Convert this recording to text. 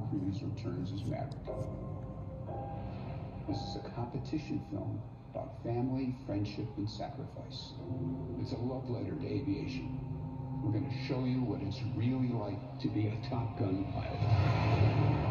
producer turns his maverick. This is a competition film about family, friendship, and sacrifice. It's a love letter to aviation. We're going to show you what it's really like to be a Top Gun pilot.